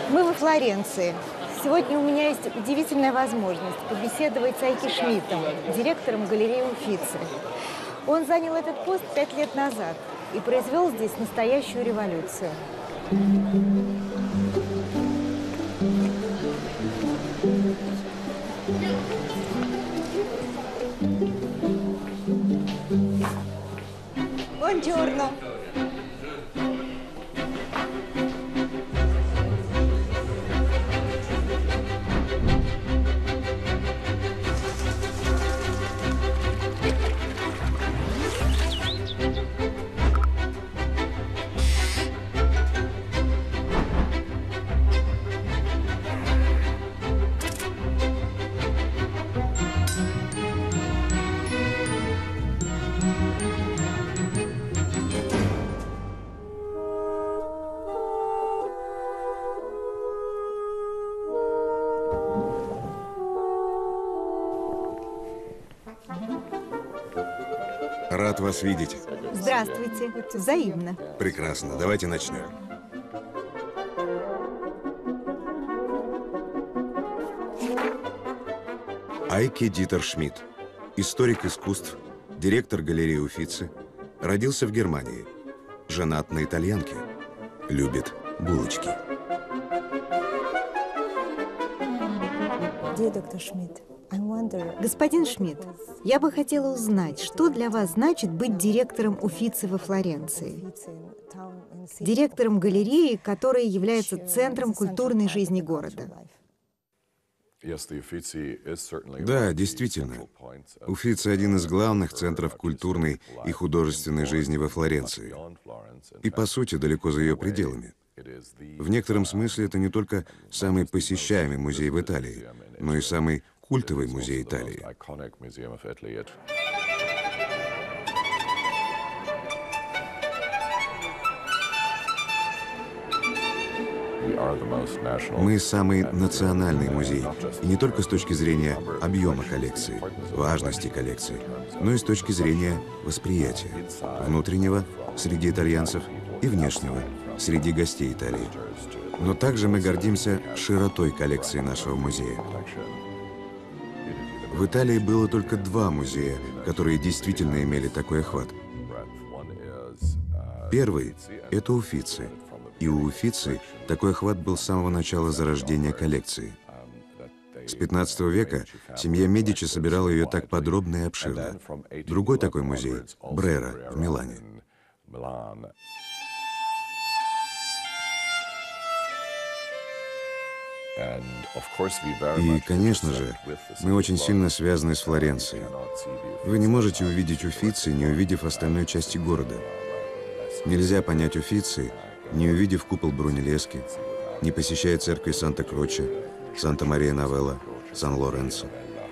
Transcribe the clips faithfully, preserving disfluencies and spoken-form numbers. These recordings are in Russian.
Мы во Флоренции. Сегодня у меня есть удивительная возможность побеседовать с Айки Шмидтом, директором галереи Уффици. Он занял этот пост пять лет назад и произвел здесь настоящую революцию. Buongiorno. Рад вас видеть. Здравствуйте. Взаимно. Прекрасно. Давайте начнем. Айки Дитер Шмидт, историк искусств, директор галереи Уффици, родился в Германии, женат на итальянке, любит булочки. Доктор Шмидт, господин Шмидт, я бы хотела узнать, что для вас значит быть директором Уффици во Флоренции? Директором галереи, которая является центром культурной жизни города. Да, действительно. Уффици – один из главных центров культурной и художественной жизни во Флоренции. И, по сути, далеко за ее пределами. В некотором смысле это не только самый посещаемый музей в Италии, но и самый культовый музей Италии. Мы самый национальный музей, и не только с точки зрения объема коллекции, важности коллекции, но и с точки зрения восприятия, внутреннего среди итальянцев и внешнего среди гостей Италии. Но также мы гордимся широтой коллекции нашего музея. В Италии было только два музея, которые действительно имели такой охват. Первый – это Уффици. И у Уффици такой охват был с самого начала зарождения коллекции. С пятнадцатого века семья Медичи собирала ее так подробно и обширно. Другой такой музей – Брера в Милане. И, конечно же, мы очень сильно связаны с Флоренцией. Вы не можете увидеть Уффици, не увидев остальной части города. Нельзя понять Уффици, не увидев купол Брунеллески, не посещая церкви Санта-Кроче, Санта-Мария-Новелла, Сан-Лоренцо.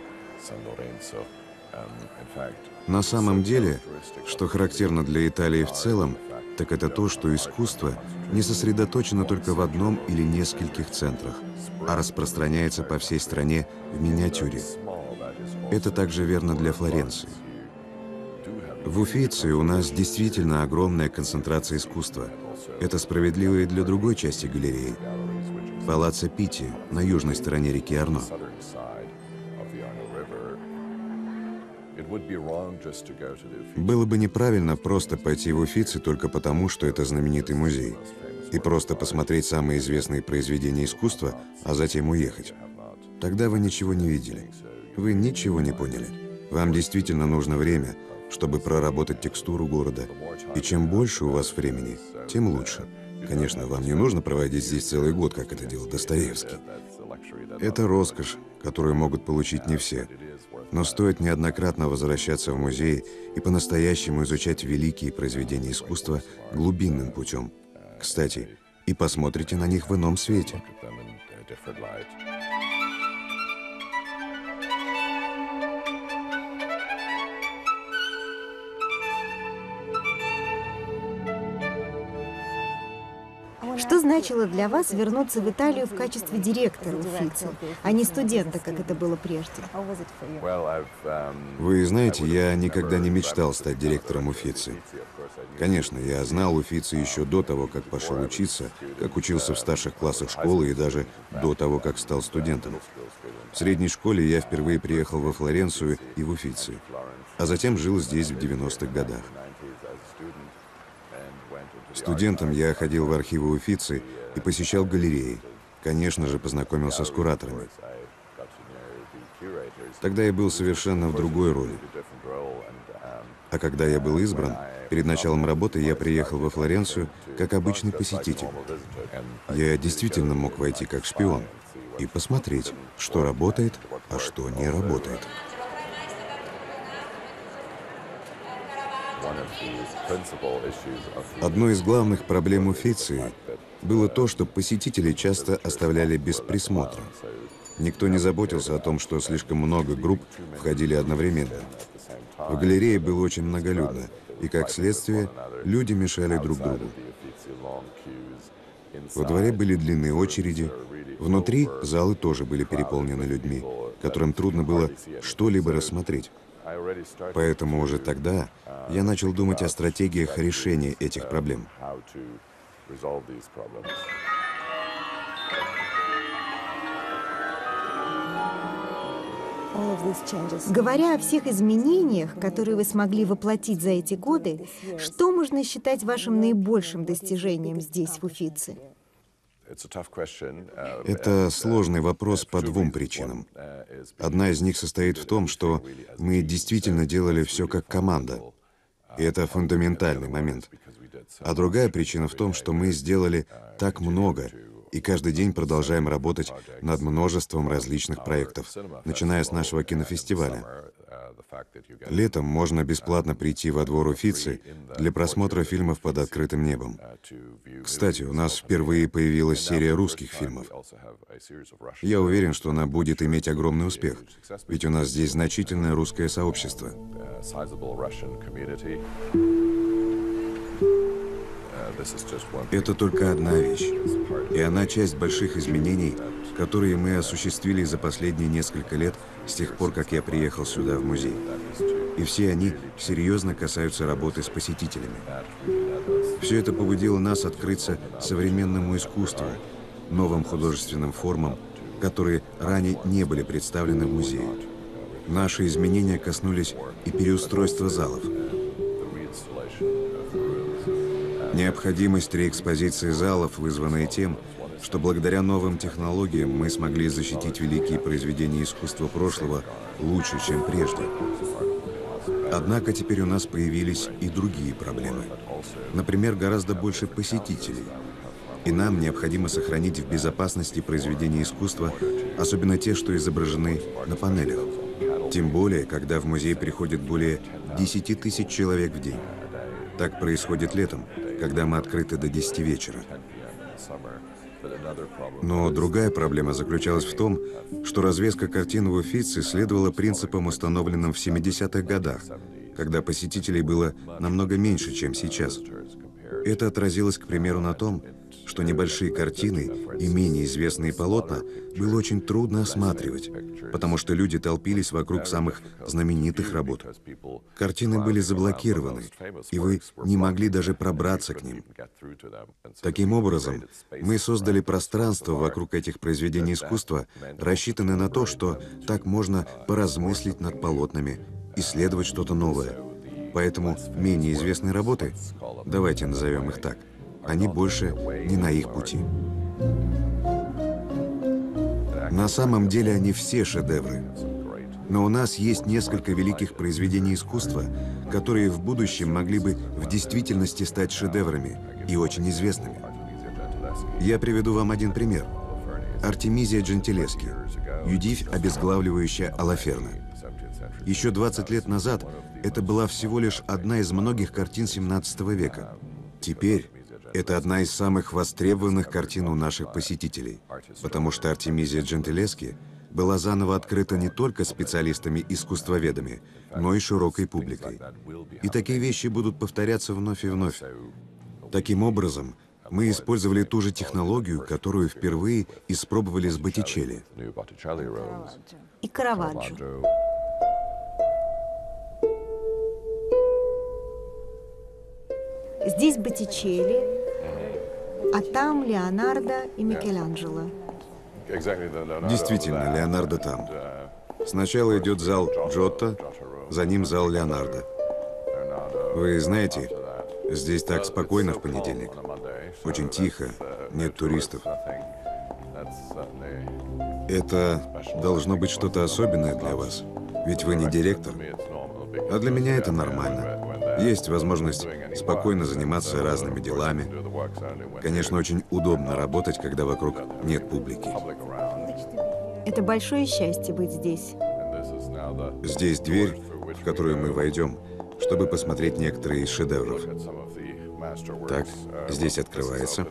На самом деле, что характерно для Италии в целом, так это то, что искусство не сосредоточено только в одном или нескольких центрах, а распространяется по всей стране в миниатюре. Это также верно для Флоренции. В Уффици у нас действительно огромная концентрация искусства. Это справедливо и для другой части галереи – Палаццо Питти на южной стороне реки Арно. Было бы неправильно просто пойти в Уффици только потому, что это знаменитый музей, и просто посмотреть самые известные произведения искусства, а затем уехать. Тогда вы ничего не видели. Вы ничего не поняли. Вам действительно нужно время, чтобы проработать текстуру города. И чем больше у вас времени, тем лучше. Конечно, вам не нужно проводить здесь целый год, как это делал Достоевский. Это роскошь, которую могут получить не все. Но стоит неоднократно возвращаться в музей и по-настоящему изучать великие произведения искусства глубинным путем. Кстати, и посмотрите на них в ином свете. Что значило для вас вернуться в Италию в качестве директора Уффици, а не студента, как это было прежде? Вы знаете, я никогда не мечтал стать директором Уффици. Конечно, я знал Уффици еще до того, как пошел учиться, как учился в старших классах школы и даже до того, как стал студентом. В средней школе я впервые приехал во Флоренцию и в Уффици, а затем жил здесь в девяностых годах. Студентом я ходил в архивы Уффици и посещал галереи. Конечно же, познакомился с кураторами. Тогда я был совершенно в другой роли. А когда я был избран, перед началом работы я приехал во Флоренцию как обычный посетитель. Я действительно мог войти как шпион и посмотреть, что работает, а что не работает. Одной из главных проблем Уффици было то, что посетители часто оставляли без присмотра. Никто не заботился о том, что слишком много групп входили одновременно. В галерее было очень многолюдно, и, как следствие, люди мешали друг другу. Во дворе были длинные очереди, внутри залы тоже были переполнены людьми, которым трудно было что-либо рассмотреть. Поэтому уже тогда я начал думать о стратегиях решения этих проблем. Говоря о всех изменениях, которые вы смогли воплотить за эти годы, что можно считать вашим наибольшим достижением здесь, в Уффици? Это сложный вопрос по двум причинам. Одна из них состоит в том, что мы действительно делали все как команда. И это фундаментальный момент. А другая причина в том, что мы сделали так много, и каждый день продолжаем работать над множеством различных проектов, начиная с нашего кинофестиваля. Летом можно бесплатно прийти во двор Уффици для просмотра фильмов под открытым небом. Кстати, у нас впервые появилась серия русских фильмов. Я уверен, что она будет иметь огромный успех, ведь у нас здесь значительное русское сообщество. Это только одна вещь, и она часть больших изменений, которые мы осуществили за последние несколько лет с тех пор, как я приехал сюда в музей. И все они серьезно касаются работы с посетителями. Все это побудило нас открыться современному искусству, новым художественным формам, которые ранее не были представлены в музее. Наши изменения коснулись и переустройства залов. Необходимость реэкспозиции залов, вызванная тем, что благодаря новым технологиям мы смогли защитить великие произведения искусства прошлого лучше, чем прежде. Однако теперь у нас появились и другие проблемы. Например, гораздо больше посетителей. И нам необходимо сохранить в безопасности произведения искусства, особенно те, что изображены на панелях. Тем более, когда в музей приходит более десяти тысяч человек в день. Так происходит летом, когда мы открыты до десяти вечера. Но другая проблема заключалась в том, что развеска картин в Уффици следовала принципам, установленным в семидесятых годах, когда посетителей было намного меньше, чем сейчас. Это отразилось, к примеру, на том, что небольшие картины и менее известные полотна было очень трудно осматривать, потому что люди толпились вокруг самых знаменитых работ. Картины были заблокированы, и вы не могли даже пробраться к ним. Таким образом, мы создали пространство вокруг этих произведений искусства, рассчитанное на то, что так можно поразмыслить над полотнами, исследовать что-то новое. Поэтому менее известные работы, давайте назовем их так, они больше не на их пути. На самом деле они все шедевры. Но у нас есть несколько великих произведений искусства, которые в будущем могли бы в действительности стать шедеврами и очень известными. Я приведу вам один пример. Артемизия Джентилески, Юдивь, обезглавливающая Олаферна. Еще двадцать лет назад это была всего лишь одна из многих картин семнадцатого века. Теперь это одна из самых востребованных картин у наших посетителей, потому что Артемизия Джентилески была заново открыта не только специалистами-искусствоведами, но и широкой публикой. И такие вещи будут повторяться вновь и вновь. Таким образом, Мы использовали ту же технологию, которую впервые испробовали с Боттичелли. И Караваджо. Здесь Боттичелли, а там Леонардо и Микеланджело. Действительно, Леонардо там. Сначала идет зал Джотто, за ним зал Леонардо. Вы знаете, здесь так спокойно в понедельник. Очень тихо, нет туристов. Это должно быть что-то особенное для вас, ведь вы не директор. А для меня это нормально. Есть возможность спокойно заниматься разными делами. Конечно, очень удобно работать, когда вокруг нет публики. Это большое счастье быть здесь. Здесь дверь, в которую мы войдем, чтобы посмотреть некоторые из шедевров. Так, здесь открывается.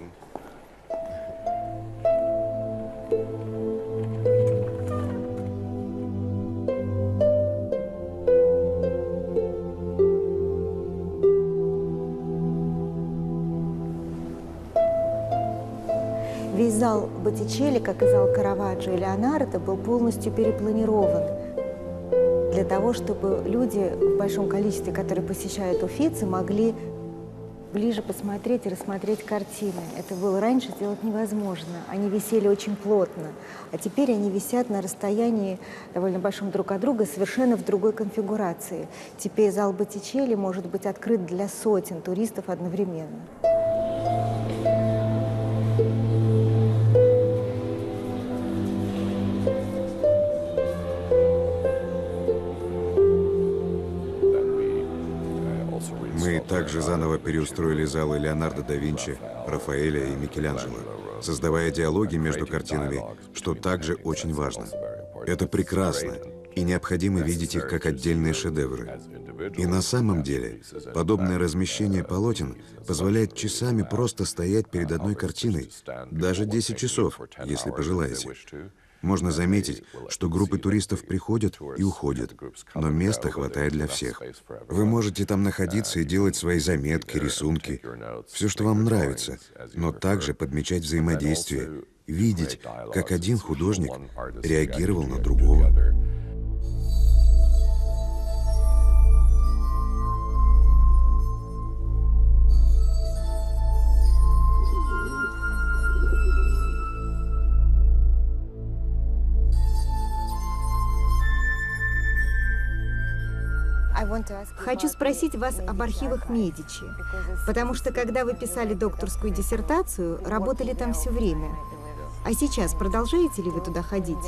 Весь зал Боттичелли, как и зал Караваджо и Леонардо, был полностью перепланирован для того, чтобы люди в большом количестве, которые посещают Уффици, могли ближе посмотреть и рассмотреть картины. Это было раньше сделать невозможно. Они висели очень плотно, а теперь они висят на расстоянии довольно большом друг от друга, совершенно в другой конфигурации. Теперь зал Боттичелли может быть открыт для сотен туристов одновременно. Мы также заново переустроили залы Леонардо да Винчи, Рафаэля и Микеланджело, создавая диалоги между картинами, что также очень важно. Это прекрасно, и необходимо видеть их как отдельные шедевры. И на самом деле, подобное размещение полотен позволяет часами просто стоять перед одной картиной, даже десять часов, если пожелаете. Можно заметить, что группы туристов приходят и уходят, но места хватает для всех. Вы можете там находиться и делать свои заметки, рисунки, все, что вам нравится, но также подмечать взаимодействие, видеть, как один художник реагировал на другого. Хочу спросить вас об архивах Медичи, потому что, когда вы писали докторскую диссертацию, работали там все время. А сейчас продолжаете ли вы туда ходить?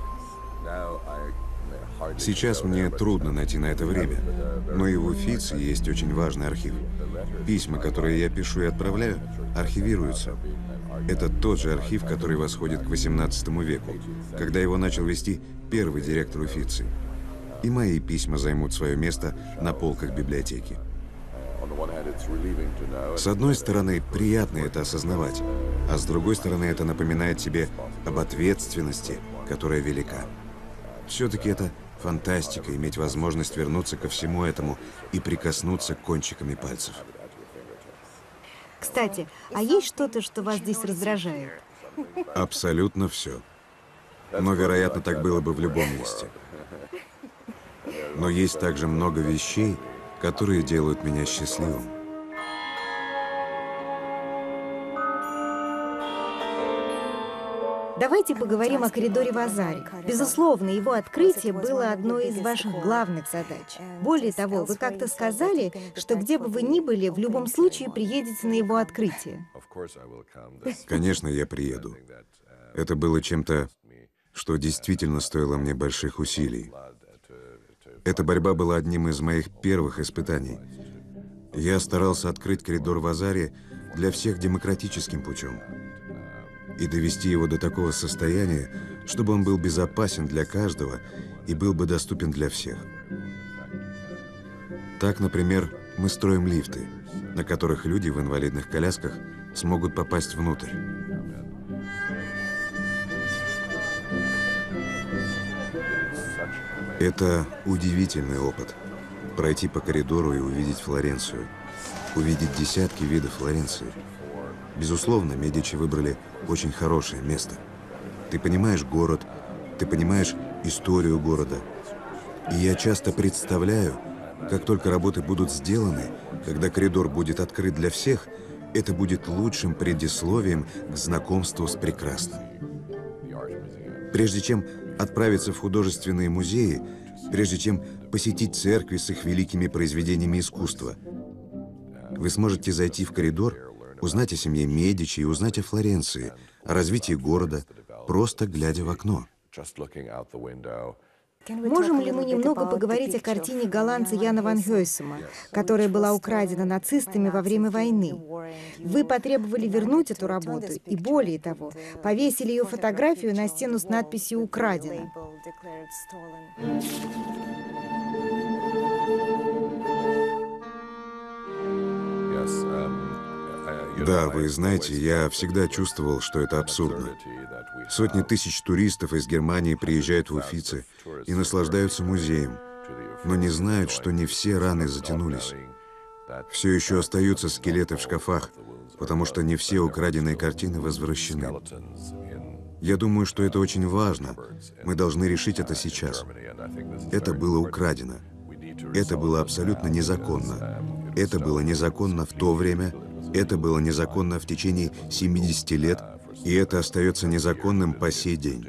Сейчас мне трудно найти на это время, но и в Уффици есть очень важный архив. Письма, которые я пишу и отправляю, архивируются. Это тот же архив, который восходит к восемнадцатому веку, когда его начал вести первый директор Уффици. И мои письма займут свое место на полках библиотеки. С одной стороны, приятно это осознавать, а с другой стороны, это напоминает тебе об ответственности, которая велика. Все-таки это фантастика, иметь возможность вернуться ко всему этому и прикоснуться кончиками пальцев. Кстати, а есть что-то, что вас здесь раздражает? Абсолютно все. Но, вероятно, так было бы в любом месте. Но есть также много вещей, которые делают меня счастливым. Давайте поговорим о коридоре Вазари. Безусловно, его открытие было одной из ваших главных задач. Более того, вы как-то сказали, что где бы вы ни были, в любом случае приедете на его открытие. Конечно, я приеду. Это было чем-то, что действительно стоило мне больших усилий. Эта борьба была одним из моих первых испытаний. Я старался открыть коридор Вазари для всех демократическим путем и довести его до такого состояния, чтобы он был безопасен для каждого и был бы доступен для всех. Так, например, мы строим лифты, на которых люди в инвалидных колясках смогут попасть внутрь. Это удивительный опыт – пройти по коридору и увидеть Флоренцию, увидеть десятки видов Флоренции. Безусловно, Медичи выбрали очень хорошее место. Ты понимаешь город, ты понимаешь историю города. И я часто представляю, как только работы будут сделаны, когда коридор будет открыт для всех, это будет лучшим предисловием к знакомству с прекрасным. Прежде чем отправиться в художественные музеи, прежде чем посетить церкви с их великими произведениями искусства, вы сможете зайти в коридор, узнать о семье Медичи и узнать о Флоренции, о развитии города, просто глядя в окно. Можем ли мы немного поговорить о картине голландца Яна ван Гёйсема, которая была украдена нацистами во время войны? Вы потребовали вернуть эту работу и, более того, повесили ее фотографию на стену с надписью «Украдено». Да, вы знаете, я всегда чувствовал, что это абсурдно. Сотни тысяч туристов из Германии приезжают в Уффици и наслаждаются музеем, но не знают, что не все раны затянулись. Все еще остаются скелеты в шкафах, потому что не все украденные картины возвращены. Я думаю, что это очень важно. Мы должны решить это сейчас. Это было украдено. Это было абсолютно незаконно. Это было незаконно в то время, это было незаконно в течение семидесяти лет, и это остается незаконным по сей день.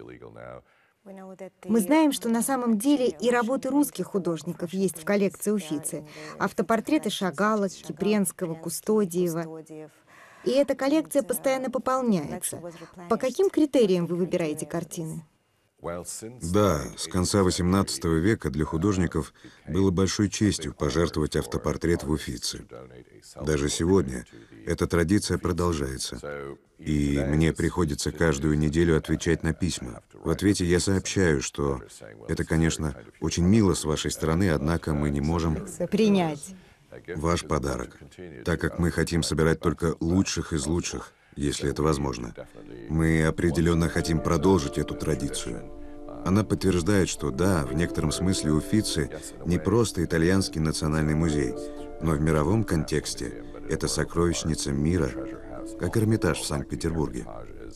Мы знаем, что на самом деле и работы русских художников есть в коллекции Уффици. Автопортреты Шагала, Кипренского, Кустодиева. И эта коллекция постоянно пополняется. По каким критериям вы выбираете картины? Да, с конца восемнадцатого века для художников было большой честью пожертвовать автопортрет в Уффици. Даже сегодня эта традиция продолжается. И мне приходится каждую неделю отвечать на письма. В ответе я сообщаю, что это, конечно, очень мило с вашей стороны, однако мы не можем принять ваш подарок, так как мы хотим собирать только лучших из лучших, если это возможно. Мы определенно хотим продолжить эту традицию. Она подтверждает, что да, в некотором смысле Уффици не просто итальянский национальный музей, но в мировом контексте это сокровищница мира, как Эрмитаж в Санкт-Петербурге.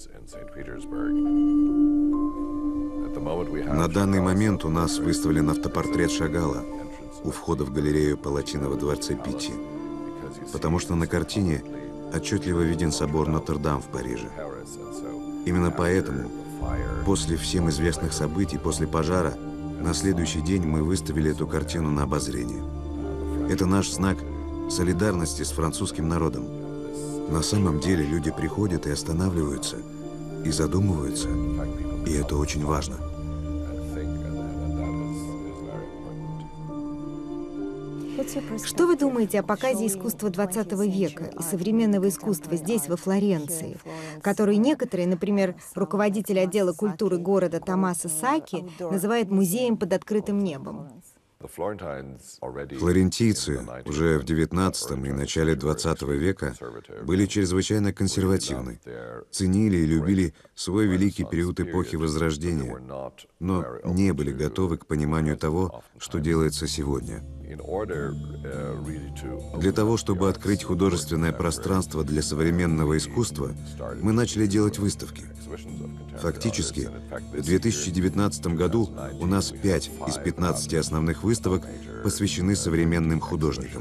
На данный момент у нас выставлен автопортрет Шагала у входа в галерею Палатино во дворце Питти, потому что на картине отчетливо виден собор Нотр-Дам в Париже. Именно поэтому, после всем известных событий, после пожара, на следующий день мы выставили эту картину на обозрение. Это наш знак солидарности с французским народом. На самом деле люди приходят и останавливаются, и задумываются, и это очень важно. Что вы думаете о показе искусства двадцатого века и современного искусства здесь, во Флоренции, который некоторые, например, руководитель отдела культуры города Томмасо Саки, называют музеем под открытым небом? Флорентийцы уже в девятнадцатом и начале двадцатого века были чрезвычайно консервативны, ценили и любили свой великий период эпохи Возрождения, но не были готовы к пониманию того, что делается сегодня. Для того, чтобы открыть художественное пространство для современного искусства, мы начали делать выставки. Фактически, в две тысячи девятнадцатом году у нас пять из пятнадцати основных выставок посвящены современным художникам.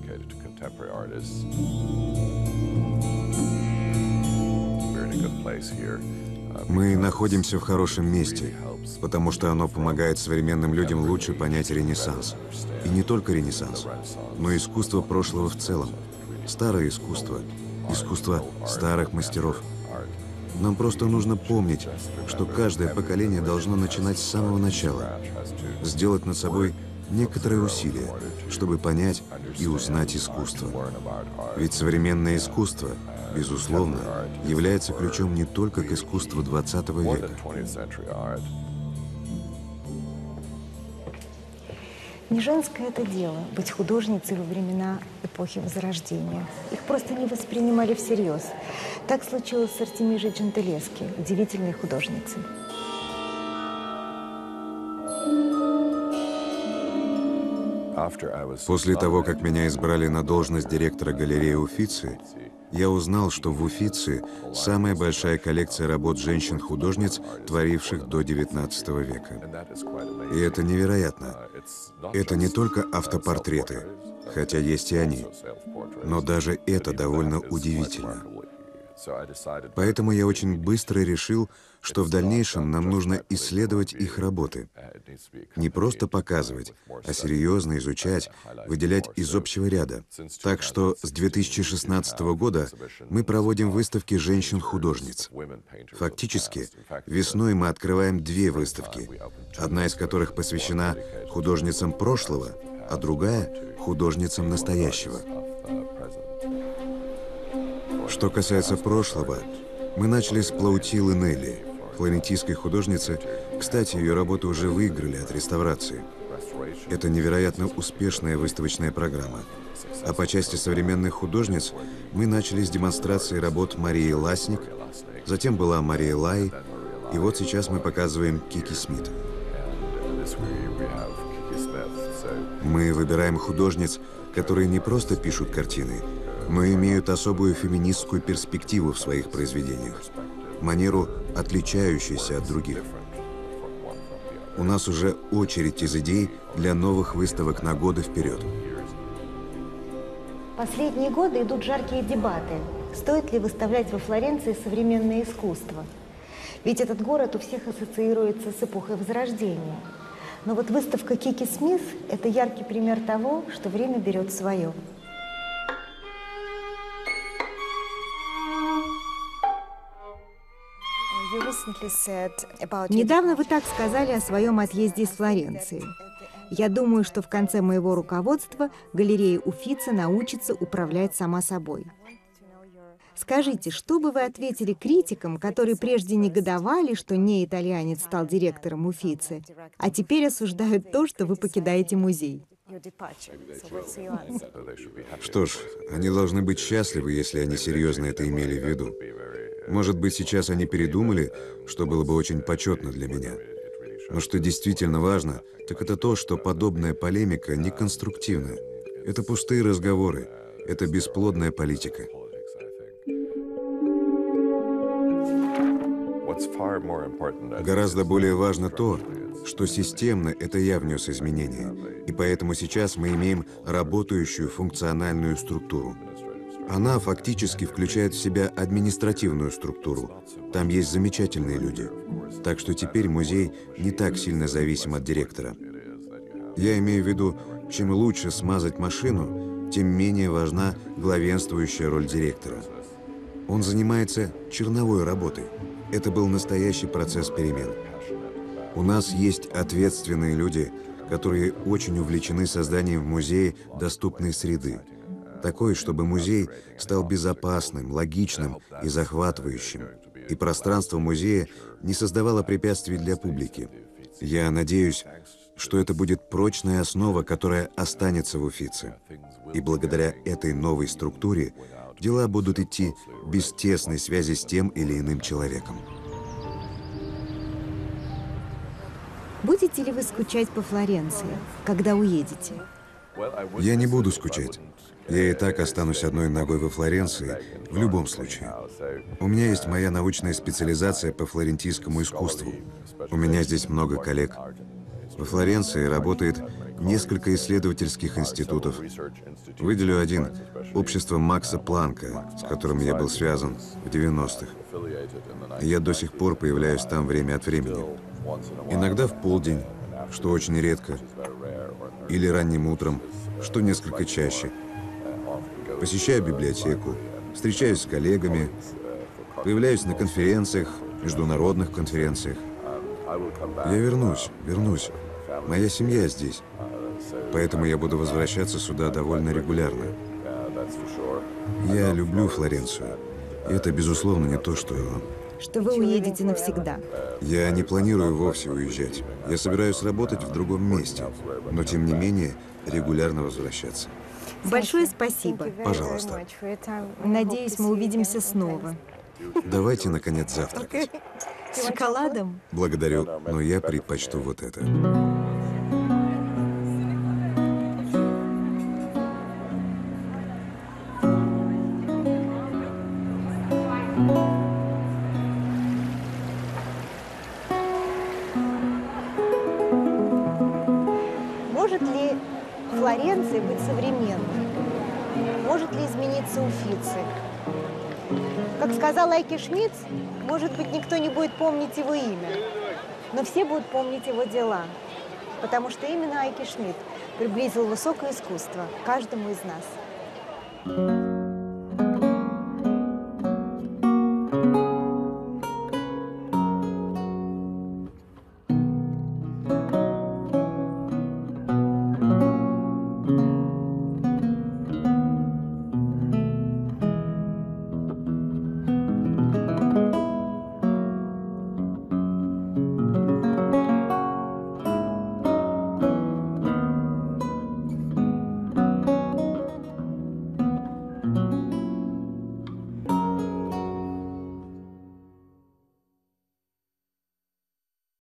Мы находимся в хорошем месте, потому что оно помогает современным людям лучше понять Ренессанс. И не только Ренессанс, но и искусство прошлого в целом. Старое искусство, искусство старых мастеров. Нам просто нужно помнить, что каждое поколение должно начинать с самого начала, сделать над собой некоторые усилия, чтобы понять и узнать искусство. Ведь современное искусство, безусловно, является ключом не только к искусству двадцатого века. Не женское это дело — быть художницей во времена эпохи Возрождения. Их просто не воспринимали всерьез. Так случилось с Артемижей Джентилески, удивительной художницей. После того, как меня избрали на должность директора галереи Уффици, я узнал, что в Уффици самая большая коллекция работ женщин-художниц, творивших до девятнадцатого века. И это невероятно. Это не только автопортреты, хотя есть и они, но даже это довольно удивительно. Поэтому я очень быстро решил, что в дальнейшем нам нужно исследовать их работы. Не просто показывать, а серьезно изучать, выделять из общего ряда. Так что с две тысячи шестнадцатого года мы проводим выставки женщин-художниц. Фактически, весной мы открываем две выставки, одна из которых посвящена художницам прошлого, а другая — художницам настоящего. Что касается прошлого, мы начали с Плаутилы Нелли, флорентийской художницы. Кстати, ее работы уже выиграли от реставрации. Это невероятно успешная выставочная программа. А по части современных художниц мы начали с демонстрации работ Марии Ласник, затем была Мария Лай, и вот сейчас мы показываем Кики Смит. Мы выбираем художниц, которые не просто пишут картины, но имеют особую феминистскую перспективу в своих произведениях, манеру, отличающуюся от других. У нас уже очередь из идей для новых выставок на годы вперед. Последние годы идут жаркие дебаты. Стоит ли выставлять во Флоренции современное искусство? Ведь этот город у всех ассоциируется с эпохой Возрождения. Но вот выставка Кики Смит – это яркий пример того, что время берет свое. Недавно вы так сказали о своем отъезде из Флоренции. Я думаю, что в конце моего руководства галерея Уффици научится управлять сама собой. Скажите, что бы вы ответили критикам, которые прежде негодовали, что не итальянец стал директором Уффици, а теперь осуждают то, что вы покидаете музей? Что ж, они должны быть счастливы, если они серьезно это имели в виду. Может быть, сейчас они передумали, что было бы очень почетно для меня. Но что действительно важно, так это то, что подобная полемика неконструктивна. Это пустые разговоры, это бесплодная политика. Гораздо более важно то, что системно это я внес изменения, и поэтому сейчас мы имеем работающую функциональную структуру. Она фактически включает в себя административную структуру. Там есть замечательные люди. Так что теперь музей не так сильно зависим от директора. Я имею в виду, чем лучше смазать машину, тем менее важна главенствующая роль директора. Он занимается черновой работой. Это был настоящий процесс перемен. У нас есть ответственные люди, которые очень увлечены созданием в музее доступной среды. Такой, чтобы музей стал безопасным, логичным и захватывающим, и пространство музея не создавало препятствий для публики. Я надеюсь, что это будет прочная основа, которая останется в Уффици. И благодаря этой новой структуре дела будут идти без тесной связи с тем или иным человеком. Будете ли вы скучать по Флоренции, когда уедете? Я не буду скучать. Я и так останусь одной ногой во Флоренции в любом случае. У меня есть моя научная специализация по флорентийскому искусству. У меня здесь много коллег. Во Флоренции работает несколько исследовательских институтов. Выделю один – общество Макса Планка, с которым я был связан в девяностых. Я до сих пор появляюсь там время от времени. Иногда в полдень, что очень редко, или ранним утром, что несколько чаще. Посещаю библиотеку, встречаюсь с коллегами, появляюсь на конференциях, международных конференциях. Я вернусь, вернусь. Моя семья здесь. Поэтому я буду возвращаться сюда довольно регулярно. Я люблю Флоренцию. И это, безусловно, не то, что... Что вы уедете навсегда. Я не планирую вовсе уезжать. Я собираюсь работать в другом месте, но, тем не менее, регулярно возвращаться. Большое спасибо. Пожалуйста. Надеюсь, мы увидимся снова. Давайте, наконец, завтракать. С шоколадом? Благодарю, но я предпочту вот это. Может ли Флоренция быть современной? Может ли измениться Уффици? Как сказал Айке Шмидт, может быть, никто не будет помнить его имя, но все будут помнить его дела, потому что именно Айке Шмидт приблизил высокое искусство к каждому из нас.